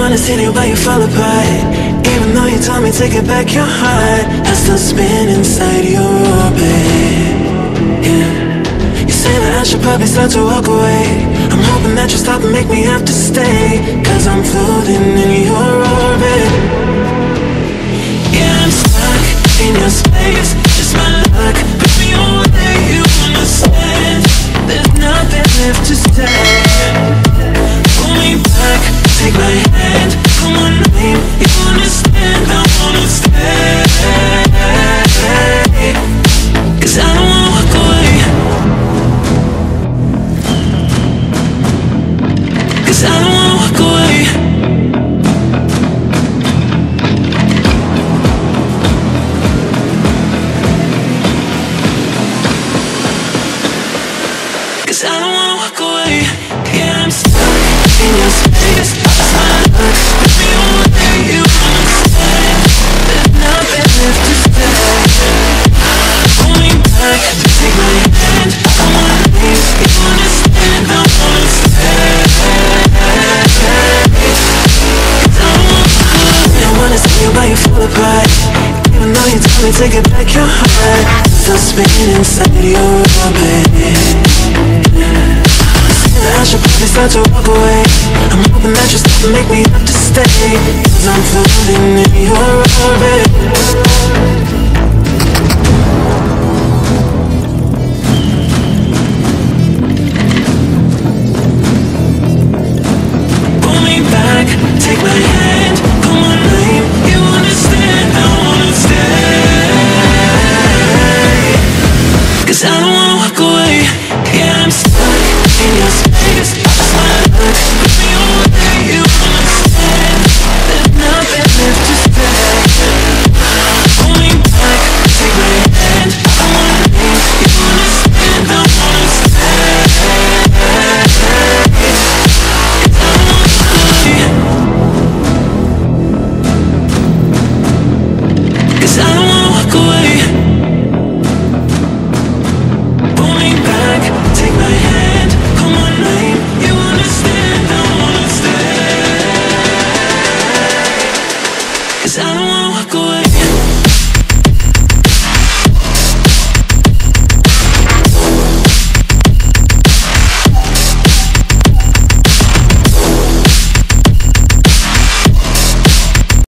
wanna see you but you fall apart. Even though you told me to get back your heart, I still spin inside your orbit. Yeah. You say that I should probably start to walk away. I'm hoping that you stop and make me have to stay, cause I'm floating in your orbit. Yeah, I'm stuck in your space, just my luck. Put me away, you understand. There's nothing left to say. Pull me back, take my hand, call my name, you understand. I wanna stay, cause I don't wanna walk away. Cause I don't wanna walk away. Cause I don't wanna walk away. Yeah, I'm stuck in your space, just my luck. Put me away, you understand. There's nothing left to say. Pull me back, take my hand, I wanna leave, you understand. I wanna stay, cause I don't wanna walk away. I wanna see you but you fall apart. Even though you told me to get back your heart, still spinning inside your orbit. I should probably start to walk away. I'm hoping that you stop and make me have to stay, cause I'm floating in your orbit. Pull me back, take my hand, call my name, you understand. I wanna stay, cause I don't wanna walk away. Yeah, I'm stuck in your space, just my luck. Put me away, you understand. There's nothing left to say. Pull me back, take my hand, I wanna leave, you understand. I wanna stay, cause I don't wanna walk away. Cause I don't wanna walk away. Pull me back, take my hand, call my name, you understand. I wanna stay, cause I don't wanna